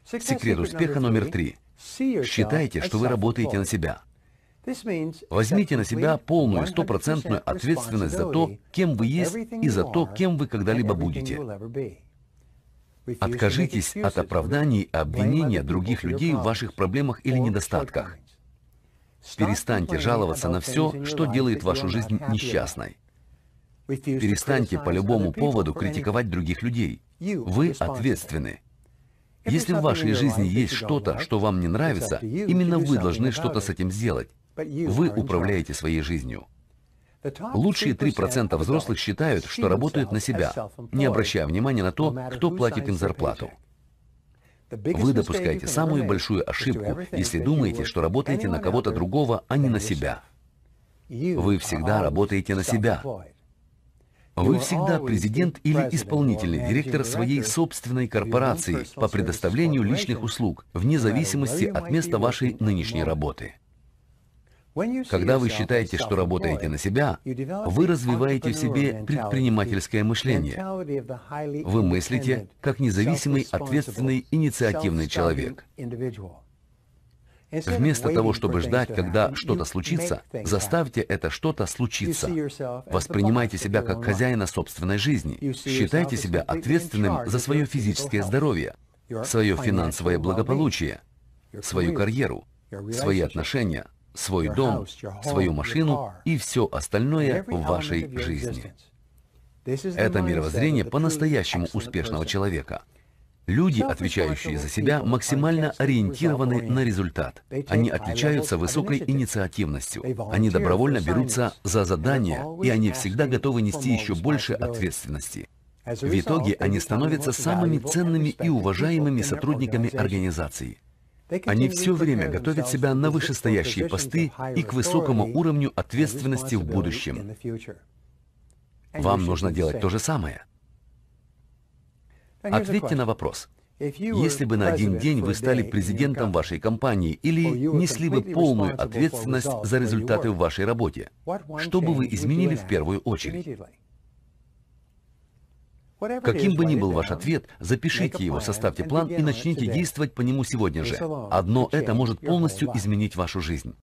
Секрет успеха номер 3. Считайте, что вы работаете на себя. Возьмите на себя полную, стопроцентную ответственность за то, кем вы есть, и за то, кем вы когда-либо будете. Откажитесь от оправданий и обвинения других людей в ваших проблемах или недостатках. Перестаньте жаловаться на все, что делает вашу жизнь несчастной. Перестаньте по любому поводу критиковать других людей. Вы ответственны. Если в вашей жизни есть что-то, что вам не нравится, именно вы должны что-то с этим сделать. Вы управляете своей жизнью. Лучшие 3% взрослых считают, что работают на себя, не обращая внимания на то, кто платит им зарплату. Вы допускаете самую большую ошибку, если думаете, что работаете на кого-то другого, а не на себя. Вы всегда работаете на себя. Вы всегда президент или исполнительный директор своей собственной корпорации по предоставлению личных услуг, вне зависимости от места вашей нынешней работы. Когда вы считаете, что работаете на себя, вы развиваете в себе предпринимательское мышление. Вы мыслите как независимый, ответственный, инициативный человек. Вместо того, чтобы ждать, когда что-то случится, заставьте это что-то случиться. Воспринимайте себя как хозяина собственной жизни. Считайте себя ответственным за свое физическое здоровье, свое финансовое благополучие, свою карьеру, свои отношения, свой дом, свою машину и все остальное в вашей жизни. Это мировоззрение по-настоящему успешного человека. Люди, отвечающие за себя, максимально ориентированы на результат. Они отличаются высокой инициативностью. Они добровольно берутся за задания, и они всегда готовы нести еще больше ответственности. В итоге они становятся самыми ценными и уважаемыми сотрудниками организации. Они все время готовят себя на вышестоящие посты и к высокому уровню ответственности в будущем. Вам нужно делать то же самое. Ответьте на вопрос. Если бы на один день вы стали президентом вашей компании или несли бы полную ответственность за результаты в вашей работе, что бы вы изменили в первую очередь? Каким бы ни был ваш ответ, запишите его, составьте план и начните действовать по нему сегодня же. Одно это может полностью изменить вашу жизнь.